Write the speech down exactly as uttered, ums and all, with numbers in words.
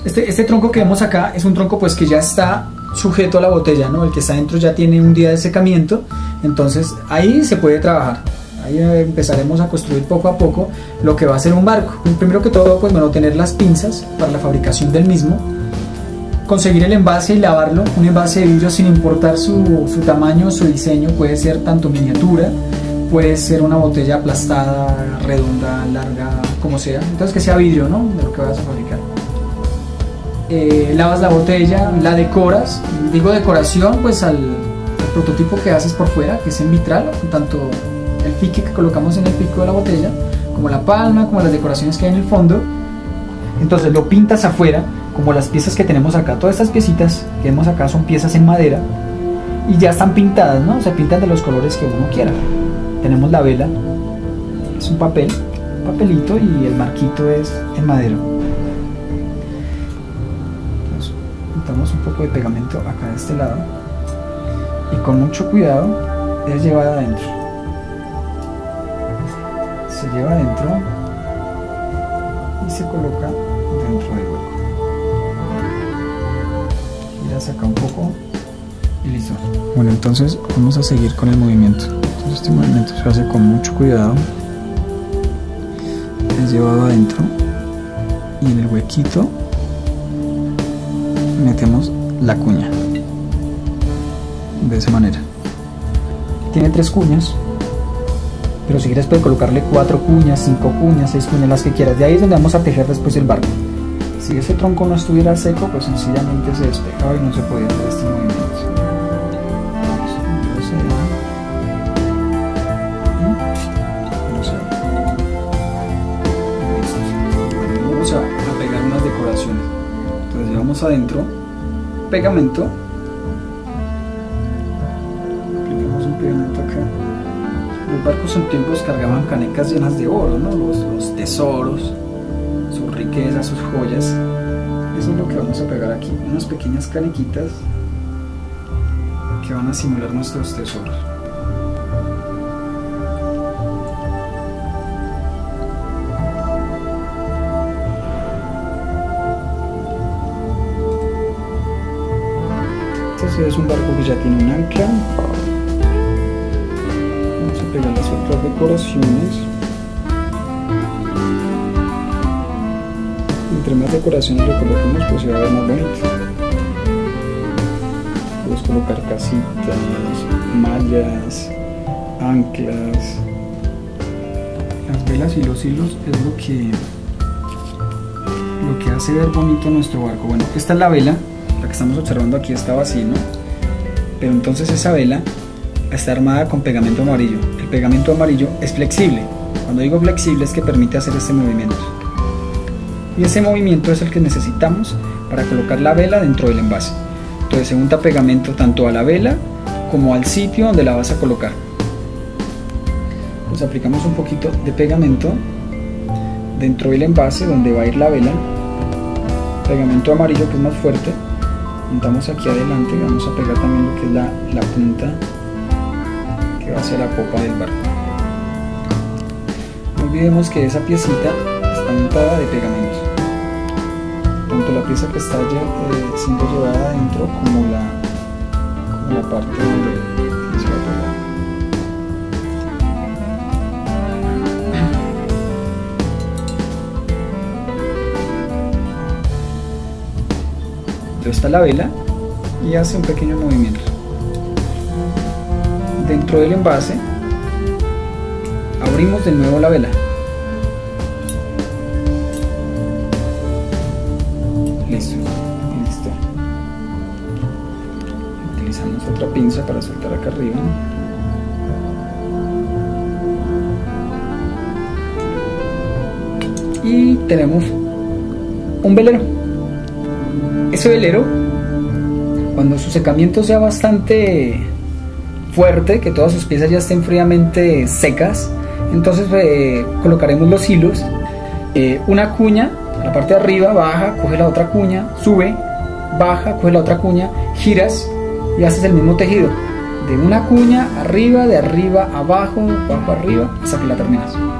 Este, este tronco que vemos acá es un tronco pues que ya está sujeto a la botella, ¿no? El que está dentro ya tiene un día de secamiento, entonces ahí se puede trabajar. Ahí empezaremos a construir poco a poco lo que va a ser un barco. Primero que todo, pues bueno, tener las pinzas para la fabricación del mismo, conseguir el envase y lavarlo. Un envase de vidrio, sin importar su, su tamaño, su diseño, puede ser tanto miniatura, puede ser una botella aplastada, redonda, larga, como sea. Entonces que sea vidrio, ¿no? De lo que vas a fabricar. Eh, lavas la botella, la decoras. Digo decoración, pues al, al prototipo que haces por fuera, que es en vitral, tanto el fique que colocamos en el pico de la botella, como la palma, como las decoraciones que hay en el fondo. Entonces lo pintas afuera, como las piezas que tenemos acá. Todas estas piecitas que vemos acá son piezas en madera y ya están pintadas, ¿no? Se pintan de los colores que uno quiera. Tenemos la vela, es un papel, un papelito, y el marquito es en madera. Entonces, pintamos un poco de pegamento acá de este lado y con mucho cuidado es llevada adentro. Se lleva adentro y se coloca dentro del hueco. Giras acá un poco y listo. Bueno, entonces vamos a seguir con el movimiento. Entonces este movimiento se hace con mucho cuidado. Es llevado adentro y en el huequito metemos la cuña. De esa manera. Tiene tres cuñas, pero si quieres puedes colocarle cuatro cuñas, cinco cuñas, seis cuñas, las que quieras. De ahí es donde vamos a tejer después el barco. Si ese tronco no estuviera seco, pues sencillamente se despejaba y no se podía hacer este movimiento. Vamos a, a pegar unas decoraciones. Entonces llevamos adentro pegamento. Aplicamos un pegamento acá. Los barcos antiguos cargaban canecas llenas de oro, ¿no? Los, los tesoros, sus riquezas, sus joyas. Eso es lo que vamos a pegar aquí, unas pequeñas canequitas que van a simular nuestros tesoros. Este es un barco que ya tiene un ancla. Vamos a pegar las otras decoraciones. Entre más decoraciones le coloquemos, pues se va a ver más bonito. Puedes colocar casitas, mallas, anclas. Las velas y los hilos es lo que lo que hace ver bonito nuestro barco. Bueno, esta es la vela, la que estamos observando aquí estaba así, ¿no? Pero entonces esa vela está armada con pegamento amarillo. El pegamento amarillo es flexible. Cuando digo flexible es que permite hacer este movimiento. Y ese movimiento es el que necesitamos para colocar la vela dentro del envase. Entonces se unta pegamento tanto a la vela como al sitio donde la vas a colocar. Pues aplicamos un poquito de pegamento dentro del envase donde va a ir la vela. Pegamento amarillo que es más fuerte. Untamos aquí adelante y vamos a pegar también lo que es la, la punta que va a ser la popa del barco. No olvidemos que esa piecita está untada de pegamento. Tanto la pieza que está ya, eh, siendo llevada adentro como la, como la parte donde se va a pegar. Entonces está la vela y hace un pequeño movimiento. Dentro del envase abrimos de nuevo la vela. Listo, listo. Utilizamos otra pinza para soltar acá arriba. Y tenemos un velero. Ese velero, cuando su secamiento sea bastante fuerte, que todas sus piezas ya estén fríamente secas, entonces eh, colocaremos los hilos, eh, una cuña a la parte de arriba, baja, coge la otra cuña, sube, baja, coge la otra cuña, giras y haces el mismo tejido de una cuña arriba, de arriba abajo, abajo arriba, hasta que la terminas.